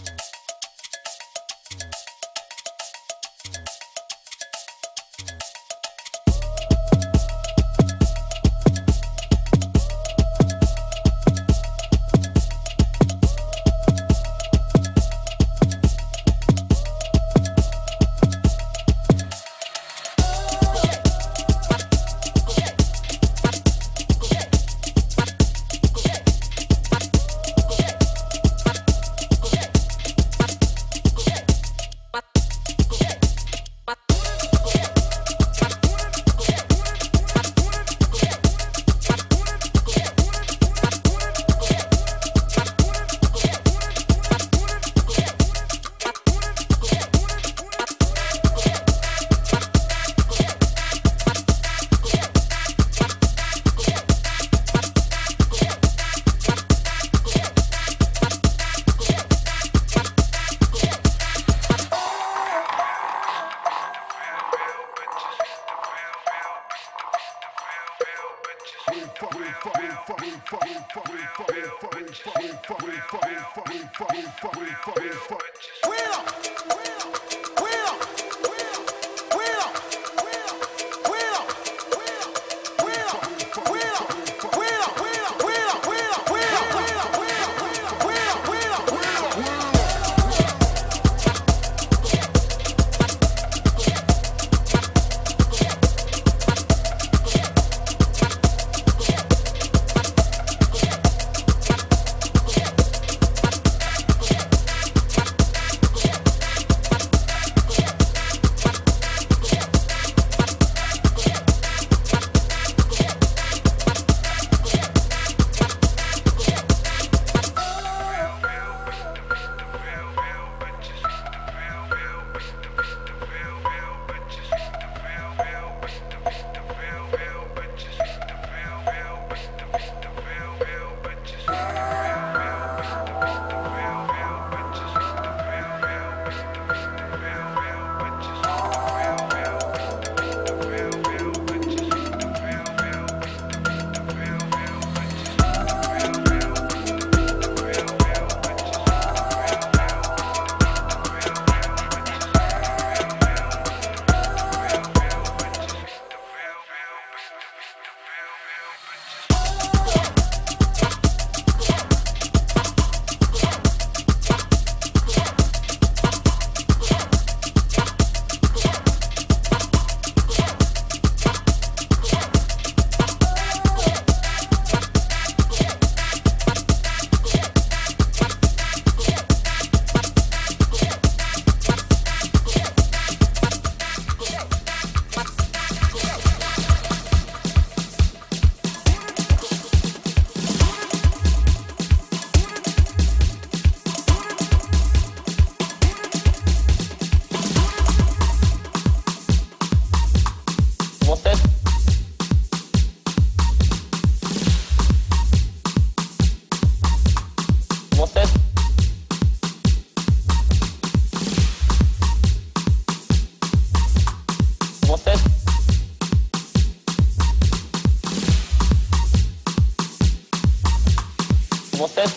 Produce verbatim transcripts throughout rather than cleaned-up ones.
Vocês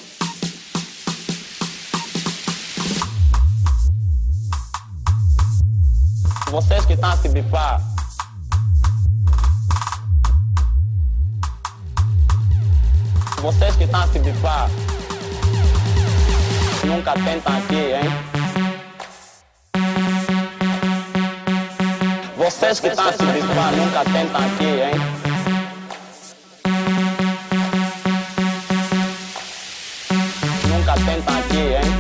Vocês que estão a se bifar, vocês que estão a se bifar, nunca tentam aqui, hein? Vocês que estão a se bifar, nunca tentam aqui, hein? Nunca tentam aqui, hein?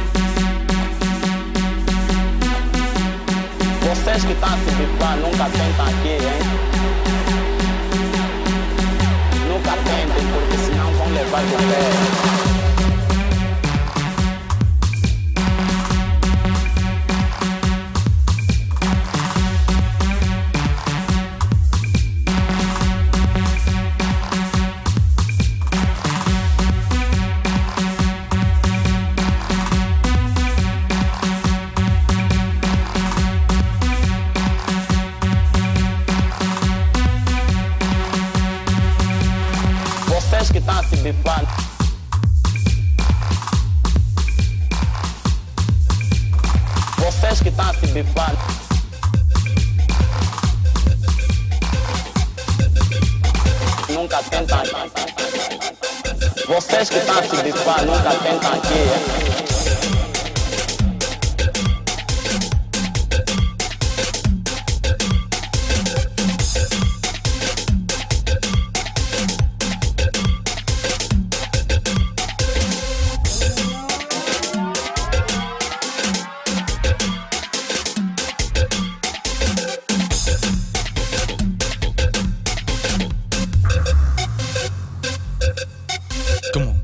Vocês que estão a se bifar, nunca tentam aqui, hein? Nunca tentem, porque senão vão levar de pé. Vocês que estão a se bifar, Vocês que estão a se bifar, nunca tentam. Vocês que estão a se bifar, nunca tentam aqui. É? Come on.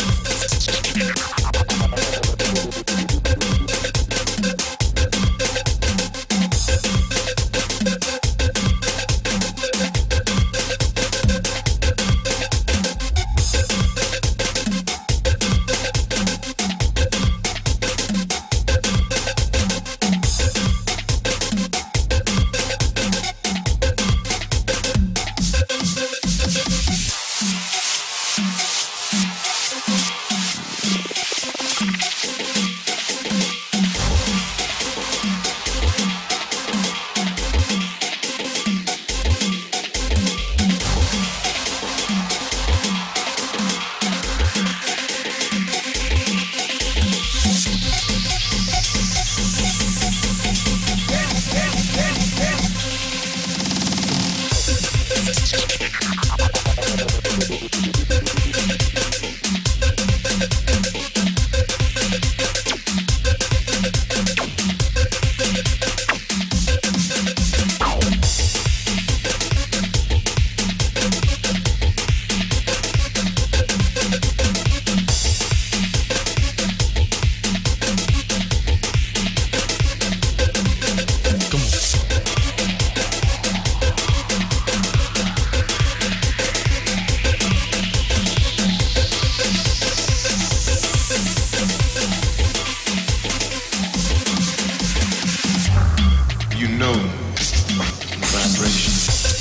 You know vibration.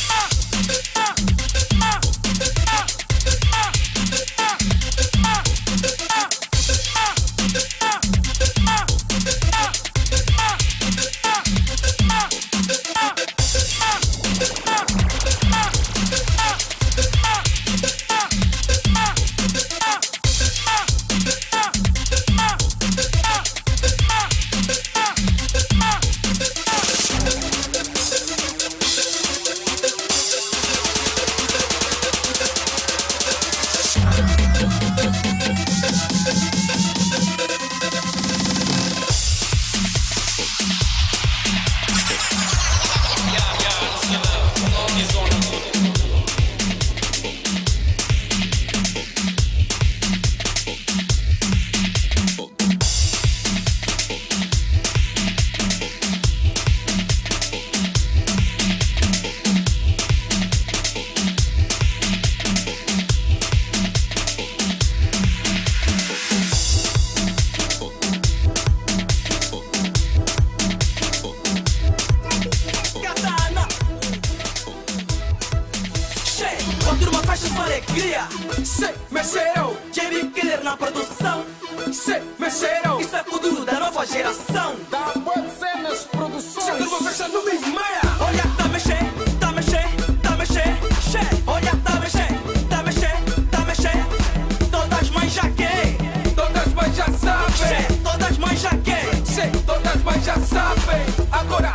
Turma, fecha sua alegria. Se mexeram, Jamie Killer na produção. Se mexeram, isso é futuro da nova geração. Da Boa Cenas Produções. Turma, fecha no Big Maia. Olha, tá mexer, tá mexer, tá mexer. Che, olha, tá mexer, tá mexer, tá mexer. Todas mães já que, Todas mães já sabem. che, todas mães já que. Che, todas mães já sabem. Agora,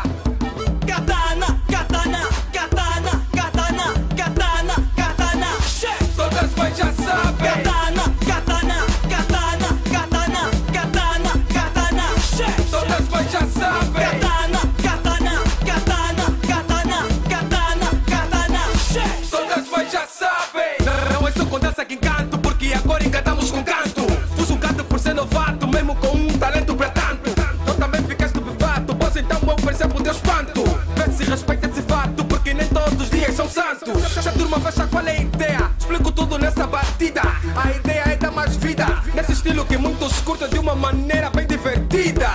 Katana, katana, katana, katana, katana, katana. Che, todas mães já sabem. katana, katana, katana, katana, katana, katana. Che, Todas mães já sabem. katana, katana, katana, katana, katana, katana. Che, Todas mães já sabem. Não, não é só com dança que encanto, porque agora encantamos com canto. Fuz um canto por ser novato, mesmo com um talento pra tanto. Tu também ficaste befato, pois então eu percebo o teu espanto. Vê se respeita esse fato, porque nem todos os dias são santos. Se a turma fecha, qual é a ideia? Explico tudo nessa batida. A ideia é dar mais vida, nesse estilo que muitos curtem de uma maneira bem divertida.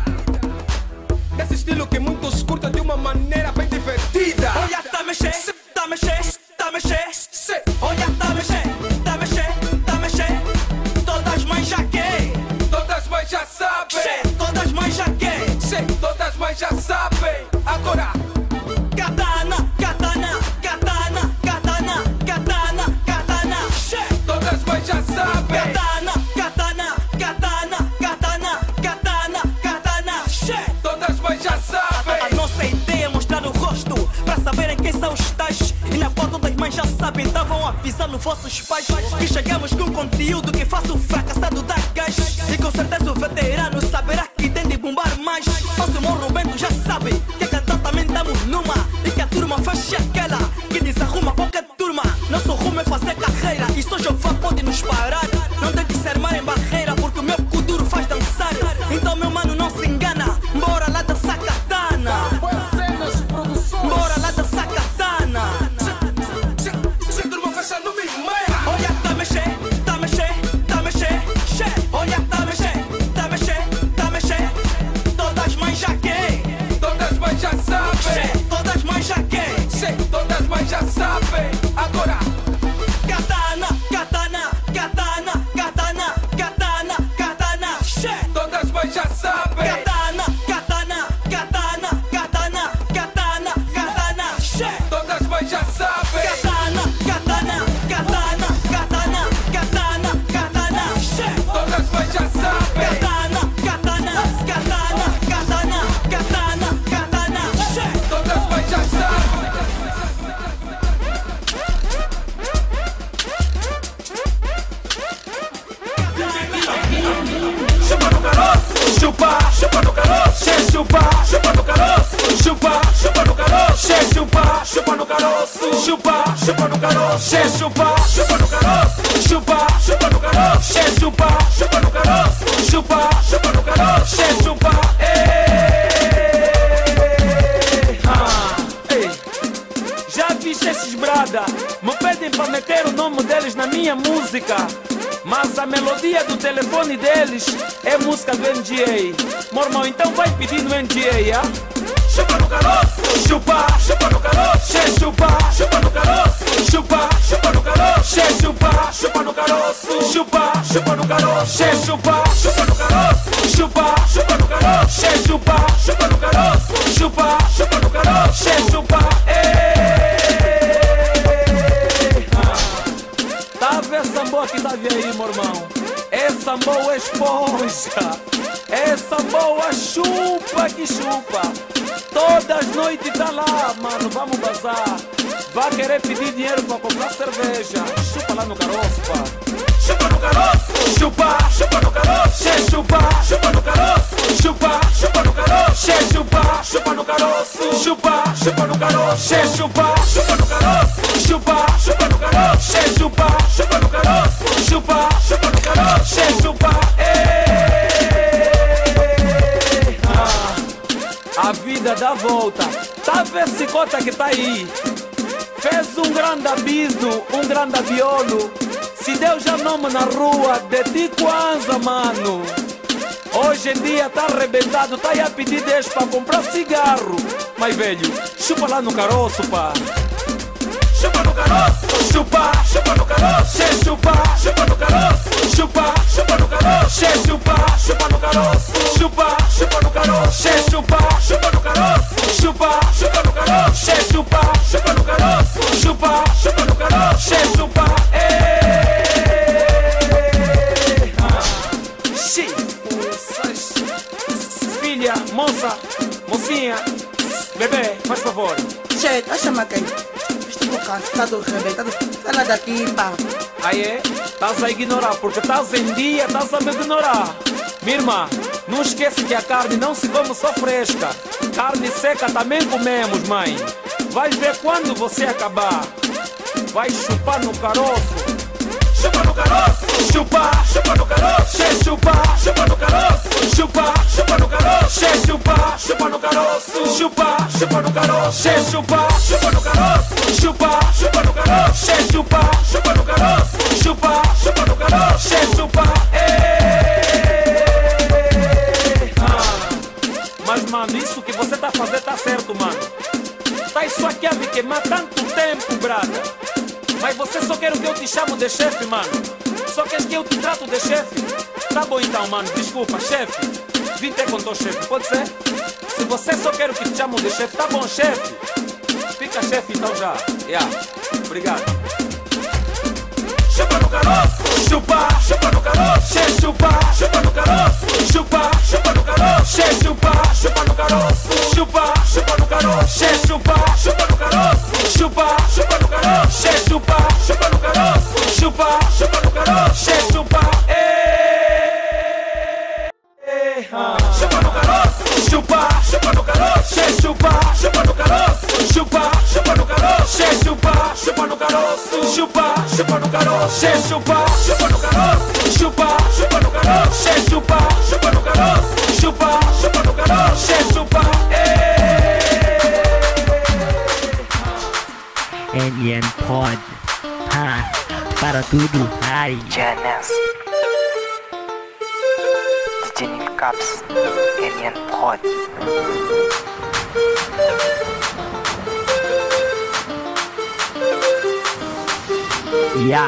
Nesse estilo que muitos curtem de uma maneira bem divertida. olha, tá mexer, tá mexer, tá mexer. Se, Olha, tá mexer, tá mexer, tá mexer. Todas mães já que, todas mães já sabem. che, todas mães já que. Se, todas quem são os tais. E na qual todas as mães já sabem, estavam avisando vossos pais que chegamos com conteúdo que faça o fracassado dar gás. E com certeza o veterano saberá que tem de bombar mais. Mas o Morro Bento já sabe que a cantar também estamos numa. E que a turma fecha aquela que desarruma qualquer turma. Nosso rumo é fazer carreira e só Jeová pode nos parar. Não tem que ser mar em barreira porque o meu kuduro faz dançar. Então meu mano não se engana, bora lá dançar katana. Bora lá dançar katana. Se turma fecha no Big Man. Olha, tá mexer, tá mexer, tá mexer, che. Olha, tá mexer, tá mexer, tá mexer. Todas as mães já quer, Todas as mães já sabem. che. Todas as mães já quer. Che, todas as mães já sabem. Agora. Katana, katana, katana, katana, katana, katana, che. Todas as mães já sabem. Katana, katana, katana, katana, katana, katana, che. Todas as mães já sabem. Katana, katana, katana, katana, katana, katana, che. Todas as mães já sabem. Katana, katana, katana, katana, katana, katana, che. Todas as mães já sabem. Chupa no caroço, chupa, chupa no caroço, che, chupa, chupa no caroço, chupa, chupa no caroço, che, chupa, chupa no caroço, chupa, chupa no caroço, che, chupa, chupa no caroço, chupa, chupa no caroço, che, chupa, chupa no caroço, chupa, chupa no caroço, che, chupa, ei, já viste esses brada, me pedem para meter o nome deles na minha música. Mas a melodia do telefone deles é música do N G A. Meu irmão, então vai pedindo N G A, ya? Chupa no caroço, chupa, chupa no caroço, che, chupa, chupa no caroço, chupa, chupa no caroço, che, chupa, chupa no caroço, chupa, chupa no caroço, che, chupa, chupa no caroço, chupa, chupa no caroço, che, chupa, chupa no caroço, chupa, chupa no caroço, che, chupa, tá vendo essa boa que tá vendo aí, meu irmão? Essa boa esponja, essa boa chupa que chupa. Todas as noites tá lá, mano, vamos bazar. Vai querer pedir dinheiro pra comprar cerveja. Chupa lá no caroço, pá. Chupa no caroço, chupa, chupa no caroço, che, chupa, chupa no caroço, chupa, chupa no caroço, che, chupa, chupa no caroço, chupa, chupa no caroço, che, chupa, chupa no caroço, chupa, chupa no caroço, che, chupa, chupa no caroço, chupa, chupa no caroço, che, chupa, a vida dá volta, tá vendo esse cota que tá aí? Fez um grande abismo, um grande abiolo. Se deu já nome na rua, de ti Kwanza, mano. Hoje em dia tá arrebentado, tá aí a pedir dez pra comprar cigarro. Mas velho, chupa lá no caroço, pá. Chupa no caroço, chupa, chupa no caroço, che, chupa, chupa no caroço, chupa, chupa no caroço, che, chupa, chupa no caroço, chupa, chupa no caroço, che, chupa, chupa no caroço, chupa, chupa no caroço, che, chupa, chupa no caroço, chupa, chupa no caroço, che, chupa, filha, moça, mocinha, bebê, faz favor. Che, tá chamando quem? Estou cansado, arrebentado. Sai lá daqui, pá. Aí é? Estás a ignorar, porque estás em dia, estás a me ignorar. Minha irmã, não esquece que a carne não se come só fresca. Carne seca também comemos, mãe. Vais ver quando você acabar. Vai chupar no caroço. Chupa no caroço, chupa, chupa no caroço, che, chupa, chupa no caroço, chupa, chupa no caroço, che, chupa, chupa no caroço, chupa, chupa no caroço, che, chupa, chupa no caroço, chupa, chupa no caroço, che, chupa, chupa no caroço, chupa, chupa no caroço, che, chupa, mas mano, isso que você tá fazendo tá certo, mano. Tá isso aqui a me queimar tanto tempo, brada. Mas você só quer que eu te chamo de chefe, mano. Só quer que eu te trato de chefe. Tá bom então, mano, desculpa, chefe. Vim ter com teu chefe, pode ser? Se você só quer que te chamo de chefe, tá bom, chefe. Fica chefe então já. Yeah. Obrigado. chupa no caroço, chupa, chupa no caroço, che chupa, chupa no caroço, chupa, chupa no caroço, che chupa, chupa no caroço, chupa, chupa no caroço, che chupa, chupa no caroço, chupa, chupa no caroço, che chupa, chupa no caroço, chupa, chupa no caroço, che chupa, eh, eh, chupa no caroço, chupa, chupa no caroço, che chupa, chupa no caroço, chupa, chupa no caroço, che chupa, chupa no caroço, chupa, chupa no caroço, che chupa, chupa no caroço, chupa, chupa no caroço, che chupa, chupa no caroço, chupa, chupa no caroço, che chupa, eh. Alien Pod, ha, para tudo, ai. Janas D J Neil Caps, Alien Pod. Yeah.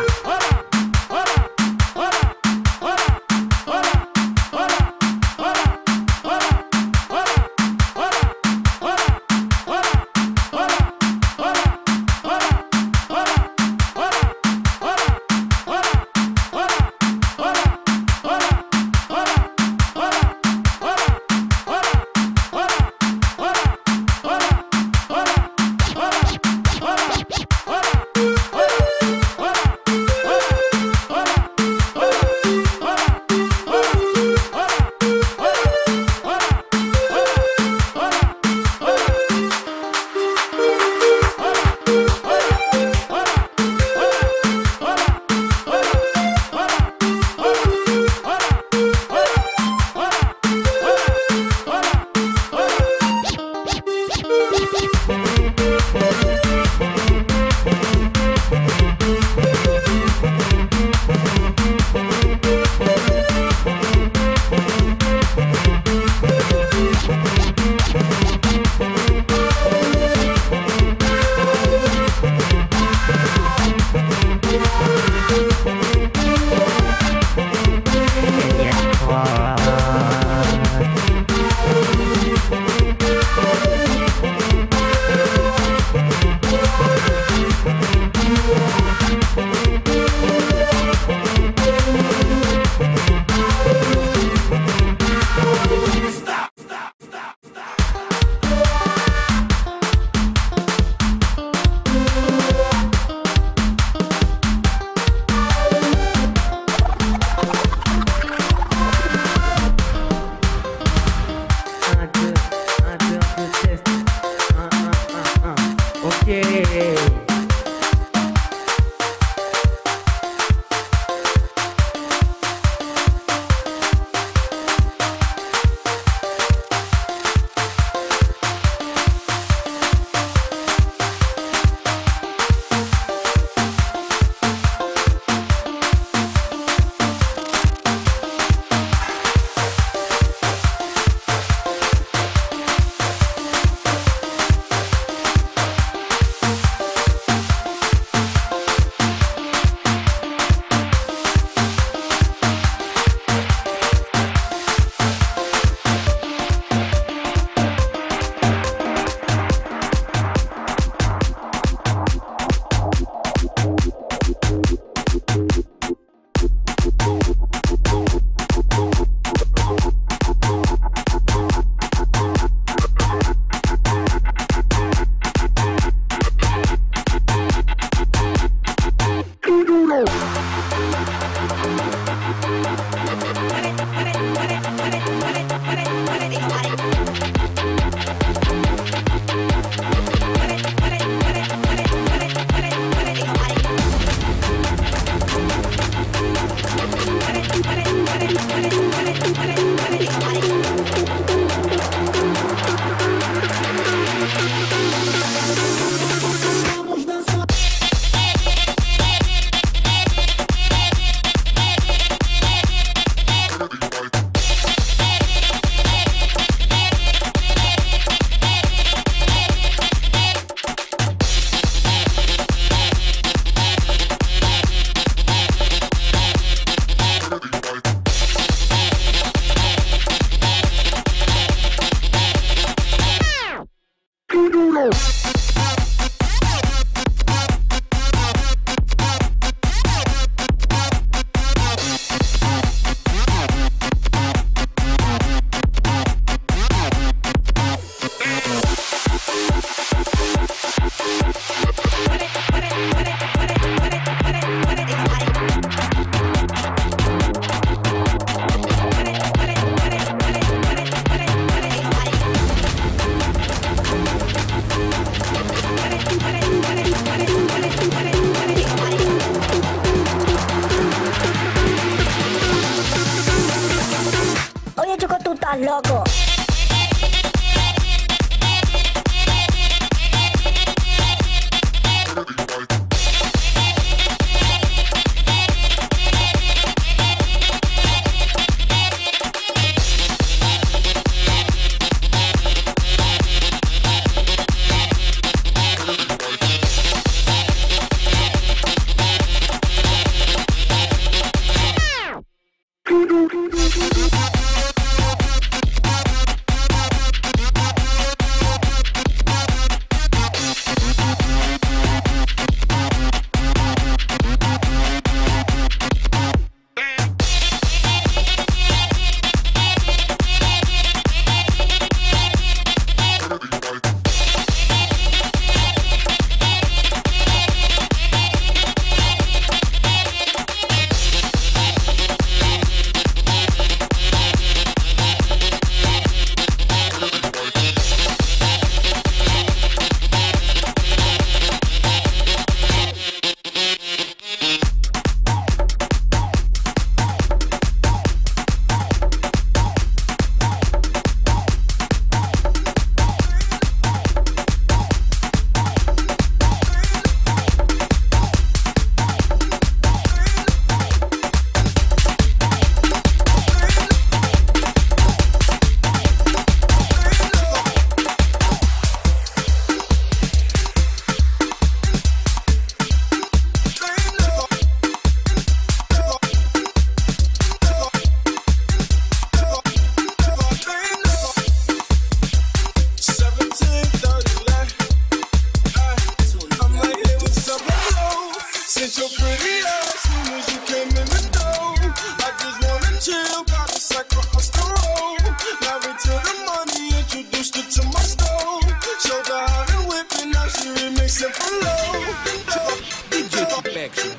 at your pretty ass soon as you came in the door. I just wanna chill, got a sack for us to roll. Married to the money, introduced her to my stove. Showed her how to whip it, now she remixing for low. D J Perfection,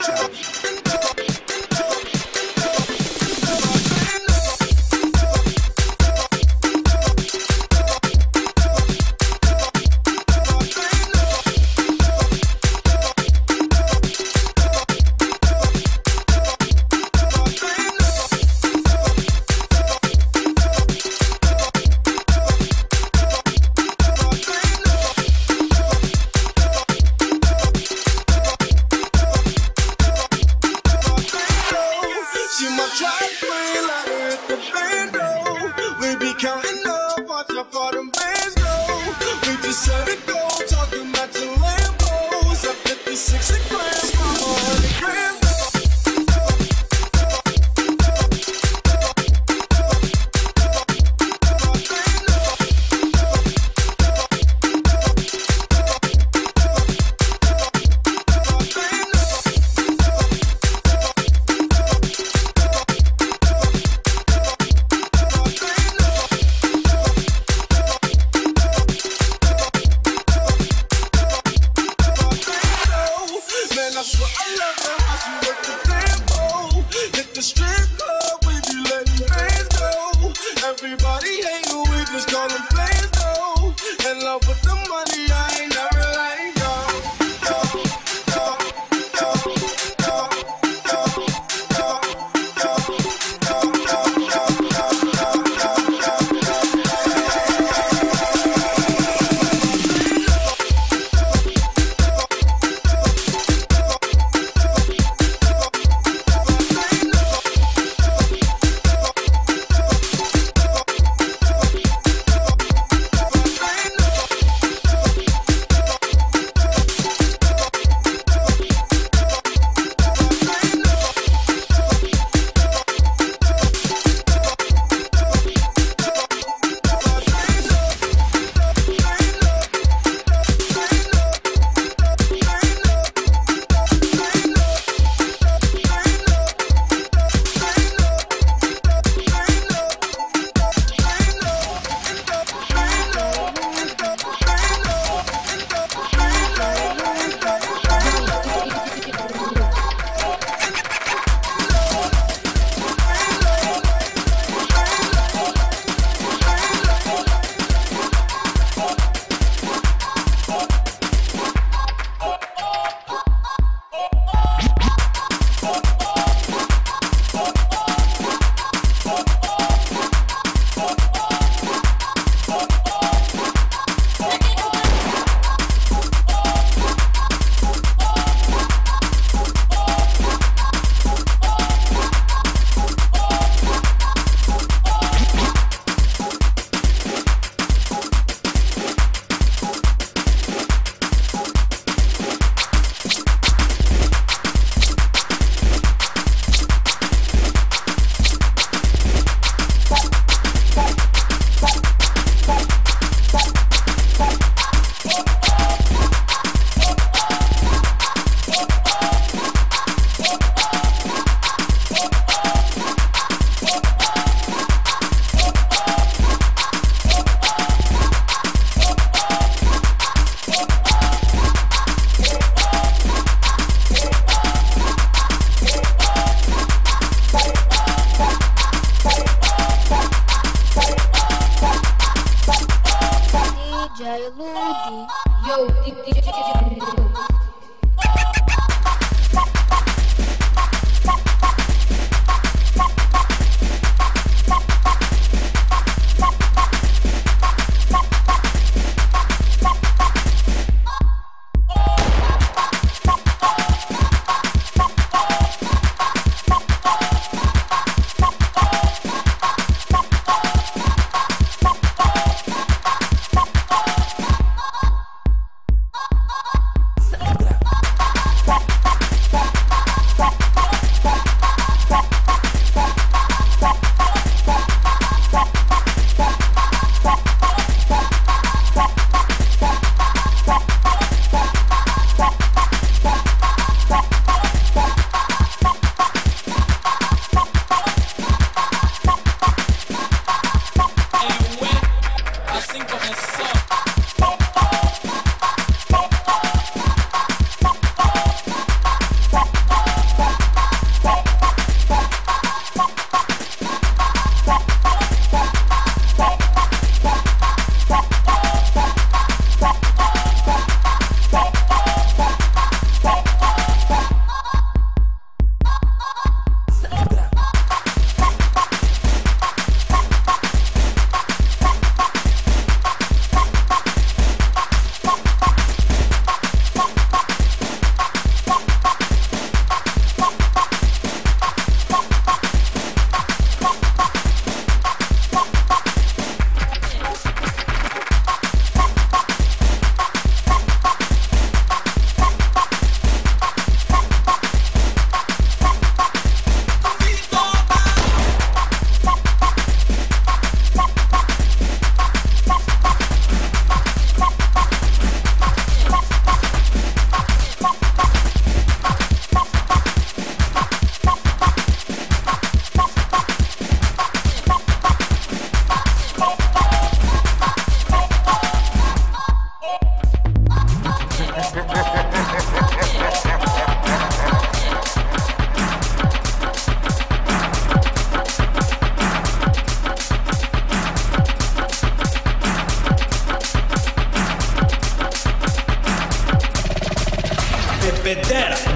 Bebedera.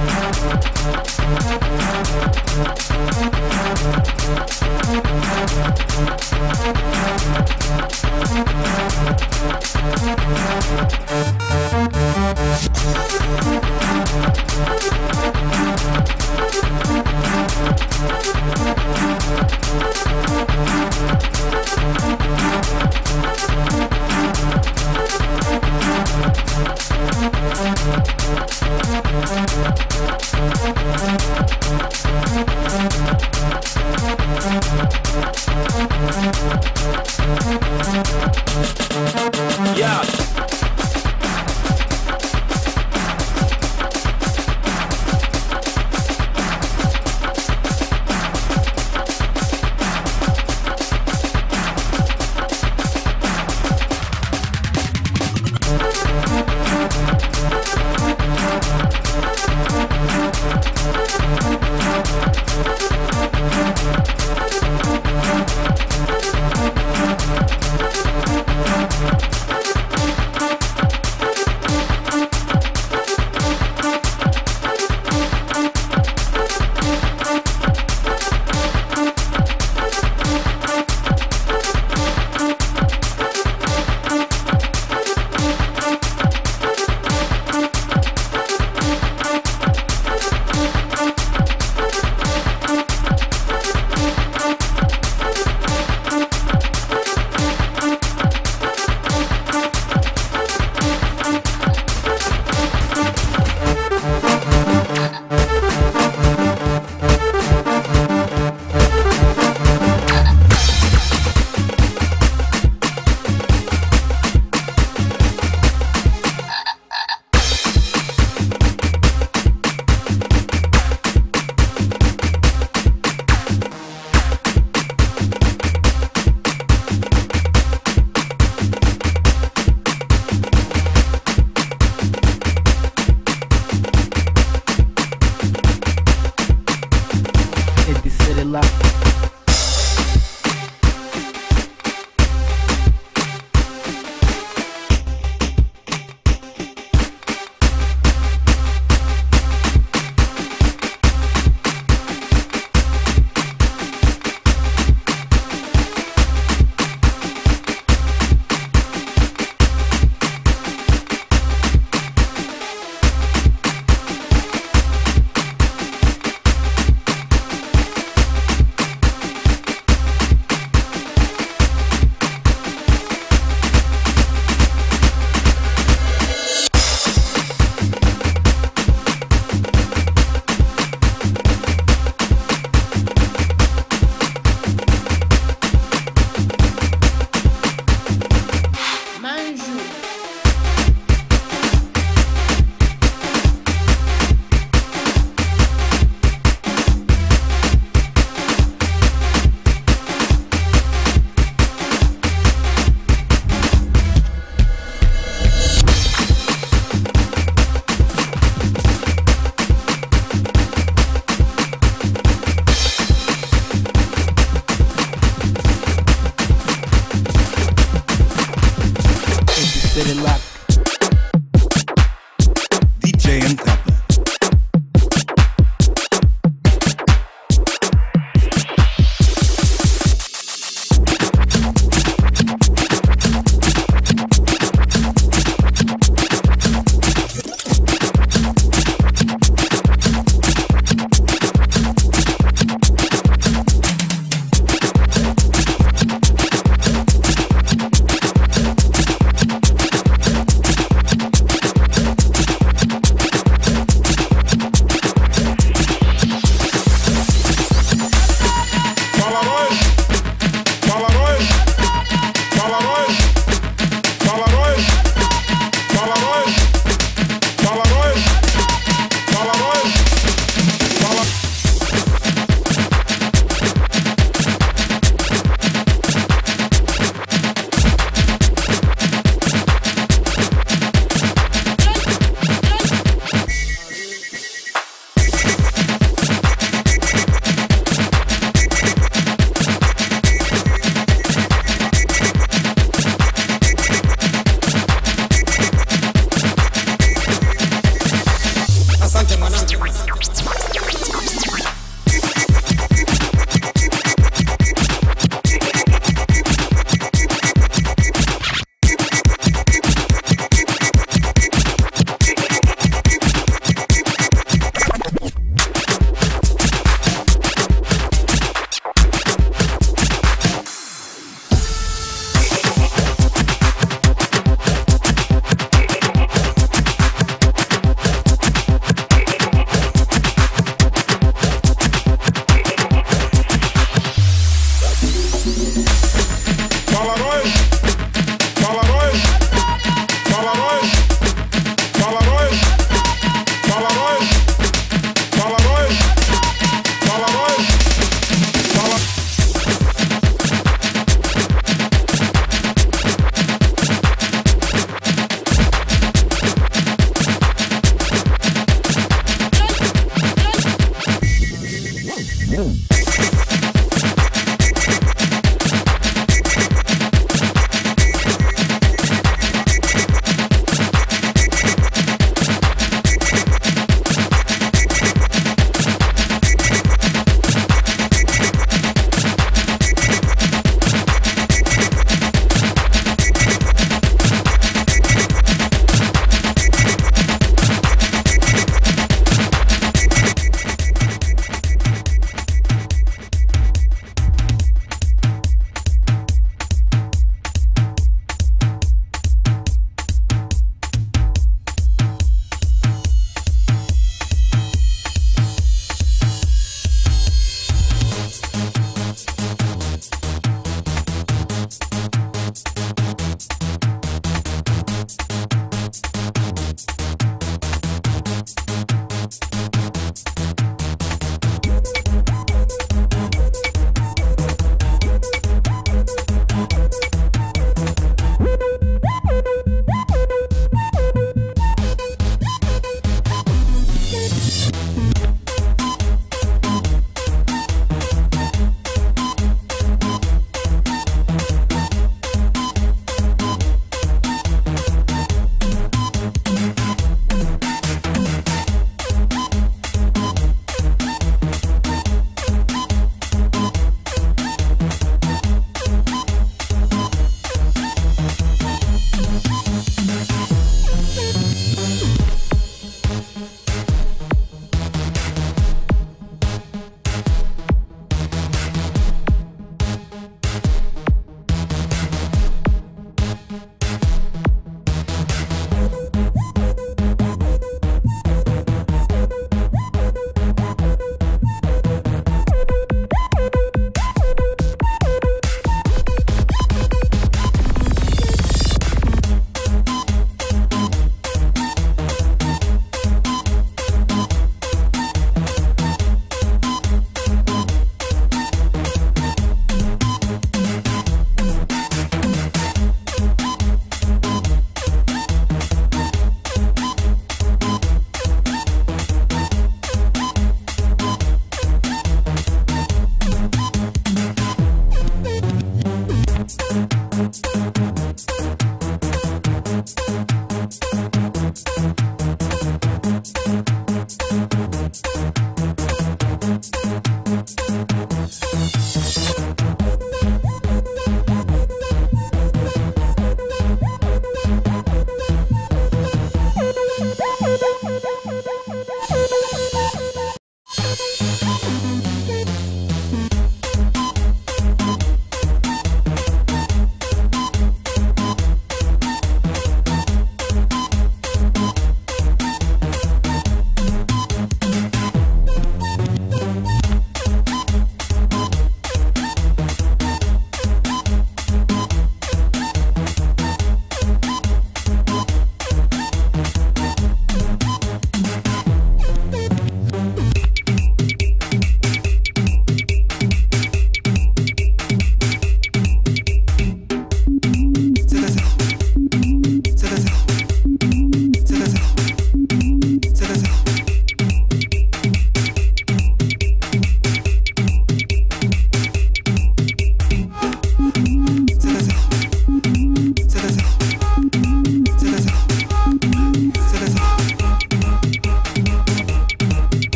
Yeah.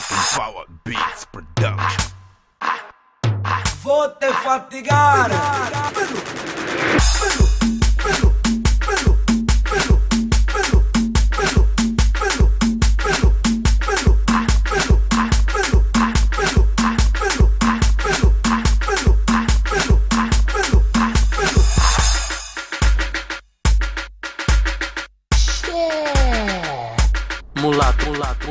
Empower Beats Production. Vou te fatigar. Mulato, mulato.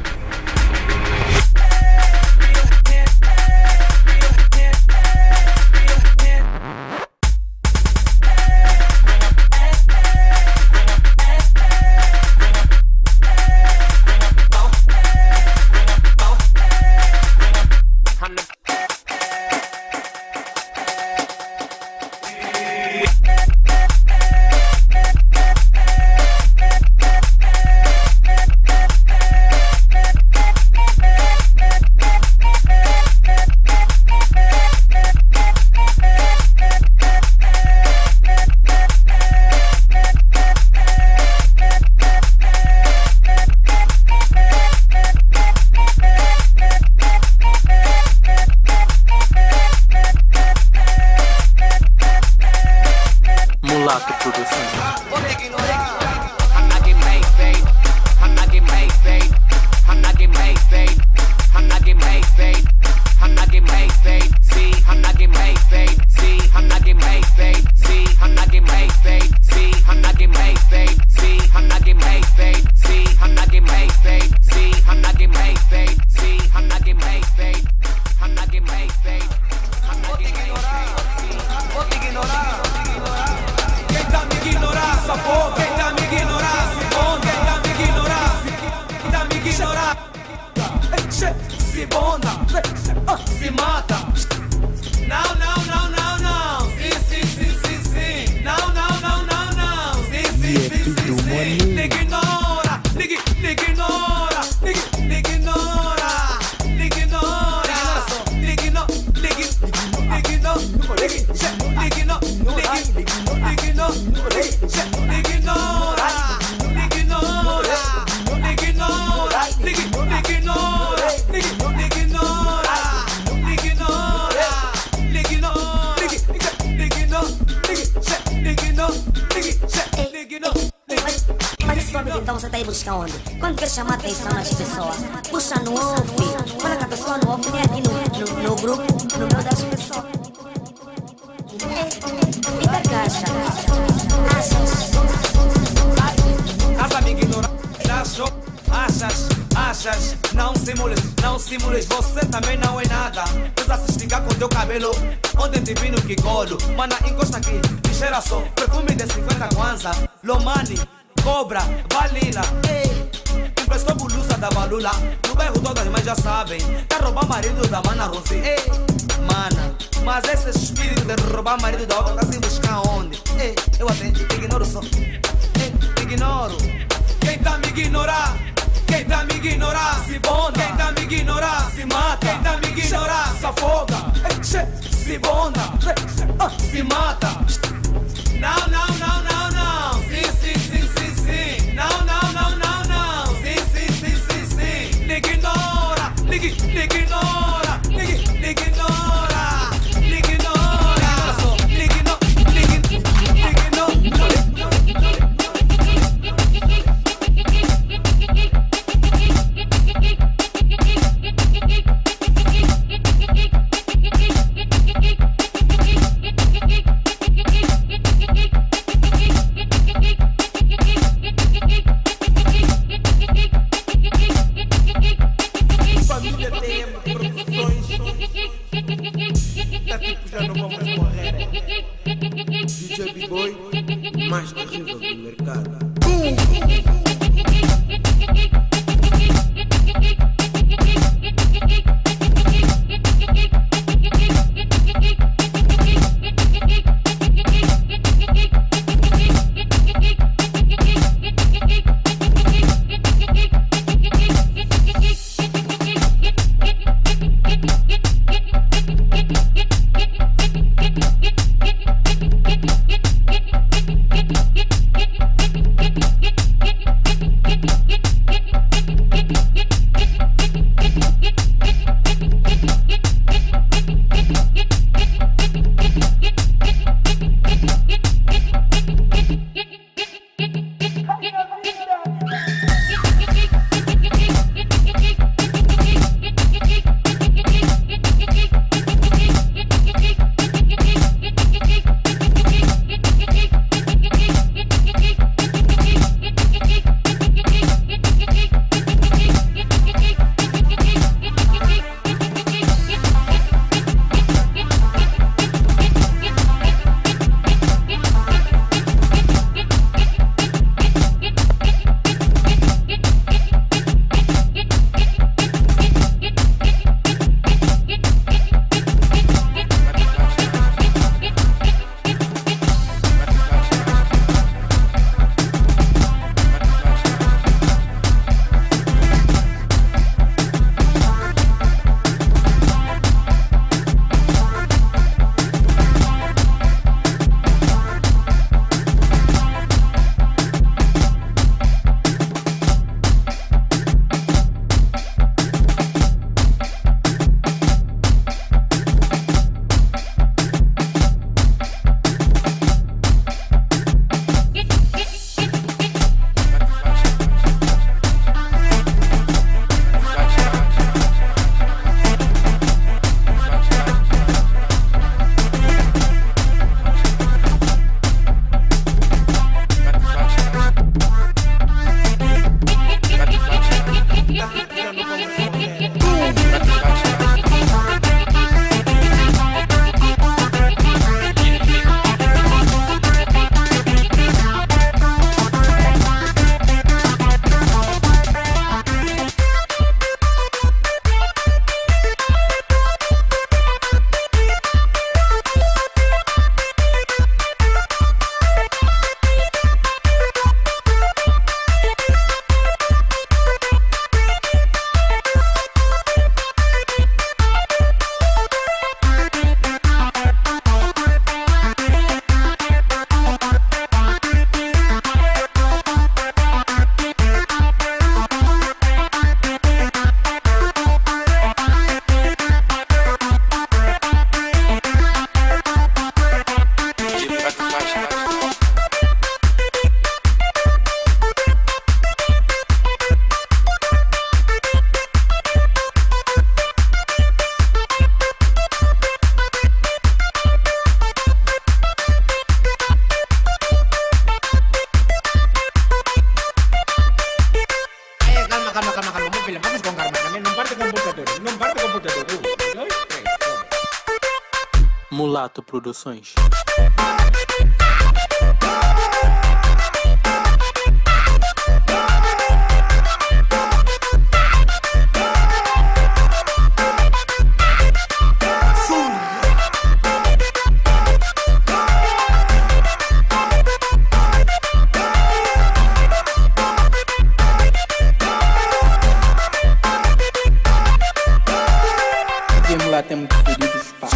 Mulato Produções. Se bonda, se mata. Não, não, não, não, não. Sim, sim, sim, sim, sim. Não, não, não, não, não. Sim, sim, sim, sim, sim. Liga ignora, liga, liga ignora, liga, liga ignora, liga ignora, liga ignora, liga, liga ignora, liga, liga ignora, liga, liga ignora, liga, liga ignora, liga ignora, liga ignora, liga, liga ignora. Mas esse pobre então você tá aí buscar onde? Quando quer chamar a atenção das pessoas, puxa no off. Fala com a pessoa no off, nem aqui no, no, no grupo, no meio das pessoas. Fica caixa. Casa me ignorar, achou? Achas, achas, não simules, não simules, você também não é nada. Precisa se esticar com teu cabelo, ontem te vi no Kikolo. Mana, encosta aqui, me cheira só, perfume de cinquenta kwanza. Lomani, Cobra, Valila, ei, emprestou blusa da Balula. No bairro todas as mães já sabem, tá roubando marido da Mana Rossi. Ei, mana, mas esse espírito de roubar marido da outra tá se buscar onde? Ei, eu até te ignoro só, ei, te ignoro. Quem tá me ignorar? Quem tá me ignorar? Se bonda. Quem tá me ignorar? Se mata. Quem tá me ignorar? Se afoga. Se bonda. Se mata. Não, não, não, não, não. Sim, sim, sim, sim, sim. Não, não, não, não, não. Sim, sim, sim, sim, sim. Liga ignora. Liga, liga ignora. Liga, liga ignora. Liga ignora. Liga ignora. Liga ignora. Família T M Produções. Tá tipo, já não vamos morrer. D J B-Boy, mais terrível do mercado. Get parte o computador. Não parte o computador. Um, dois, três. Mulato Produções. Lá temos fodidos, pá.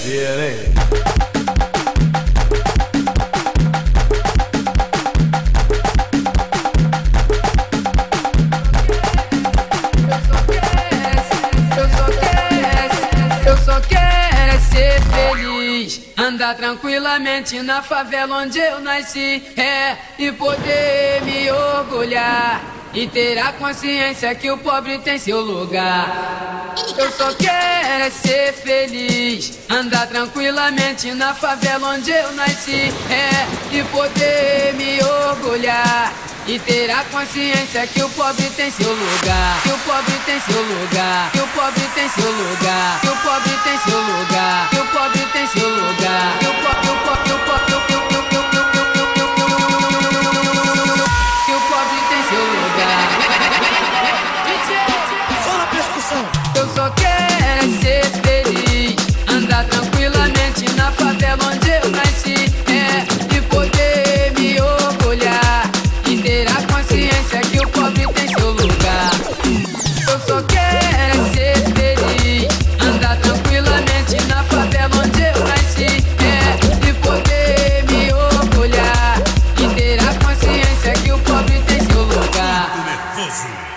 Andar tranquilamente na favela onde eu nasci, é, e poder me orgulhar e ter a consciência que o pobre tem seu lugar. Eu só quero é ser feliz, andar tranquilamente na favela onde eu nasci, é, e poder me orgulhar e ter a consciência que o pobre tem seu lugar, que o pobre tem seu lugar, que o pobre tem seu lugar, que o pobre tem seu lugar, que o pobre tem seu lugar, que o pobre, o pobre, o pobre, o pobre, que o pobre tem seu lugar. Só na percussão. Eu só quero ser feliz, andar tranquilamente na favela onde eu nasci, é, e poder me orgulhar e ter a consciência que o pobre tem seu lugar. Eu só quero ser feliz, andar tranquilamente na favela onde eu nasci, é, e poder me orgulhar e ter a consciência que o pobre tem seu lugar.